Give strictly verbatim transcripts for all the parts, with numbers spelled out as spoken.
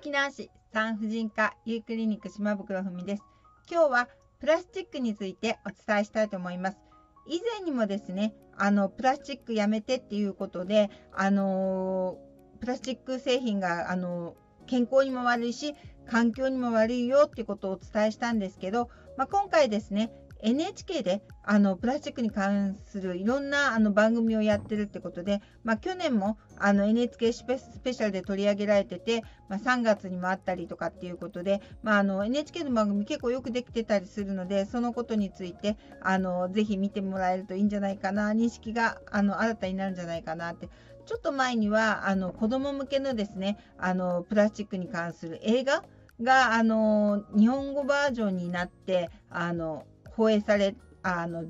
沖縄市産婦人科ゆいクリニック島袋文です。今日はプラスチックについてお伝えしたいと思います。以前にもですね、あのプラスチックやめてっていうことで、あのプラスチック製品があの健康にも悪いし環境にも悪いよっていうことをお伝えしたんですけど、まあ、今回ですね エヌエイチケー であのプラスチックに関するいろんなあの番組をやってるってことで、まあ、去年もあの エヌエイチケー スペ、スペシャルで取り上げられてて、まあ、さんがつにもあったりとかっていうことで、まあ、あの エヌエイチケー の番組結構よくできてたりするので、そのことについてあのぜひ見てもらえるといいんじゃないかな、認識があの新たになるんじゃないかなって。ちょっと前にはあの子ども向けのですね、あのプラスチックに関する映画があの日本語バージョンになってあの放映されあの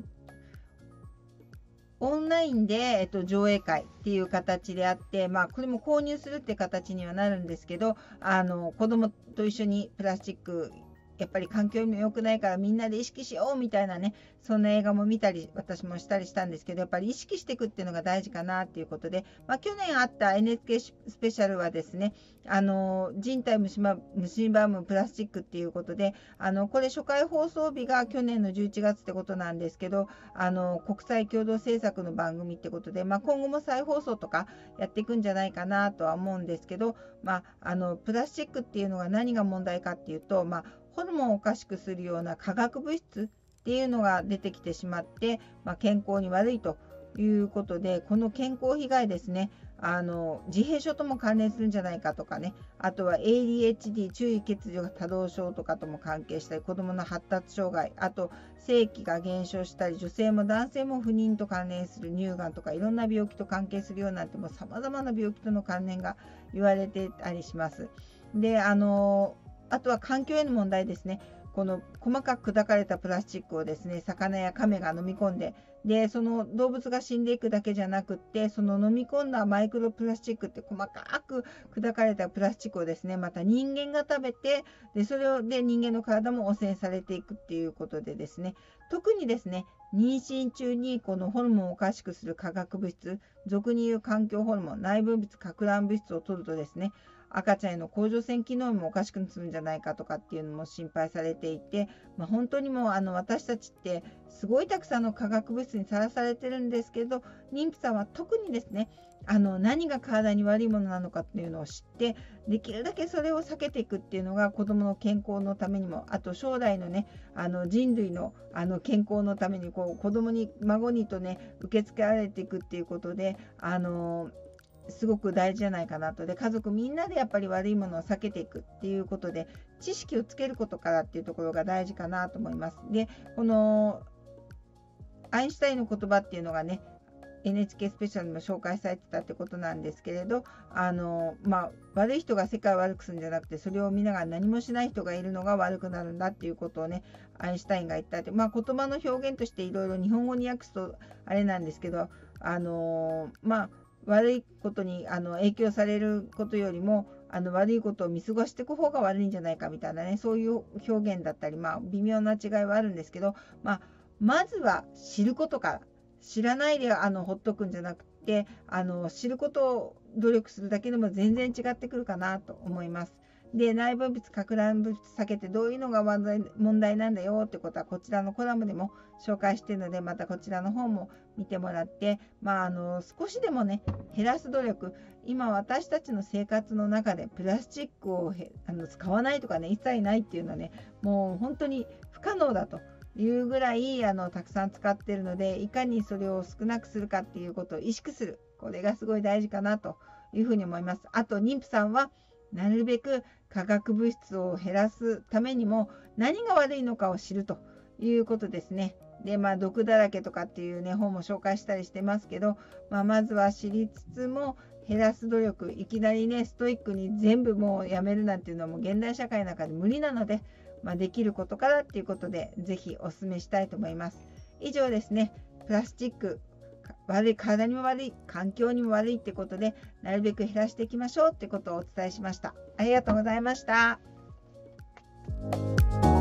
オンラインで、えっと、上映会っていう形であって、まあ、これも購入するって形にはなるんですけど、あの子供と一緒にプラスチックやっぱり環境にも良くないからみんなで意識しようみたいなね、そんな映画も見たり私もしたりしたんですけど、やっぱり意識していくっていうのが大事かなっていうことで、まあ、去年あった エヌエイチケー スペシャルはですね、あの人体虫歯虫歯ムプラスチックっていうことで、あのこれ初回放送日が去年のじゅういちがつってことなんですけど、あの国際共同制作の番組ってことで、まあ、今後も再放送とかやっていくんじゃないかなとは思うんですけど、まあ、あのプラスチックっていうのが何が問題かっていうと、まあホルモンをおかしくするような化学物質っていうのが出てきてしまって、まあ、健康に悪いということで、この健康被害ですね、あの自閉症とも関連するんじゃないかとかね、あとは エーディーエイチディー 注意欠如多動症とかとも関係したり、子どもの発達障害、あと性器が減少したり、女性も男性も不妊と関連する乳がんとかいろんな病気と関係するようになって、もさまざまな病気との関連が言われてたりします。であのあとは環境への問題ですね。この細かく砕かれたプラスチックをですね、魚や亀が飲み込んで、でその動物が死んでいくだけじゃなくって、その飲み込んだマイクロプラスチックって細かく砕かれたプラスチックをですね、また人間が食べて、でそれで人間の体も汚染されていくっていうことでですね、特にですね、妊娠中にこのホルモンをおかしくする化学物質、俗に言う環境ホルモン、内分泌かく乱物質を取るとですね、赤ちゃんへの甲状腺機能もおかしくするんじゃないかとかっていうのも心配されていて、まあ、本当にもうあの私たちってすごいたくさんの化学物質にさらされてるんですけど、妊婦さんは特にですね、あの何が体に悪いものなのかっていうのを知って、できるだけそれを避けていくっていうのが子どもの健康のためにも、あと将来のね、あの人類のあの健康のためにこう子どもに孫にとね受け付けられていくっていうことで、あのすごく大事じゃないかなと。で家族みんなでやっぱり悪いものを避けていくっていうことで、知識をつけることからっていうところが大事かなと思います。でこのアインシュタインの言葉っていうのがね エヌエイチケー スペシャルにも紹介されてたってことなんですけれど、あの、まあ、悪い人が世界を悪くするんじゃなくて、それを見ながら何もしない人がいるのが悪くなるんだっていうことをねアインシュタインが言ったって、まあ、言葉の表現としていろいろ日本語に訳すとあれなんですけど、あのまあ悪いことにあの影響されることよりもあの悪いことを見過ごしていく方が悪いんじゃないかみたいなね、そういう表現だったり、まあ、微妙な違いはあるんですけど、まあ、まずは知ることから、知らないであのほっとくんじゃなくて、あの知ることを努力するだけでも全然違ってくるかなと思います。で内分泌かく乱物質避けてどういうのが問題なんだよってことはこちらのコラムでも紹介しているので、またこちらの方も見てもらって、まあ、あの少しでもね減らす努力、今私たちの生活の中でプラスチックをへあの使わないとかね、一切ないっていうのはねもう本当に不可能だというぐらいあのたくさん使っているので、いかにそれを少なくするかっていうことを意識する、これがすごい大事かなというふうに思います。あと妊婦さんはなるべく化学物質を減らすためにも何が悪いのかを知るということですね。でまあ毒だらけとかっていうね本も紹介したりしてますけど、まあ、まずは知りつつも減らす努力、いきなりねストイックに全部もうやめるなんていうのも現代社会の中で無理なので、まあ、できることからっていうことでぜひお勧めしたいと思います。以上ですね、プラスチック悪い、体にも悪い、環境にも悪いってことでなるべく減らしていきましょうってことをお伝えしました。ありがとうございました。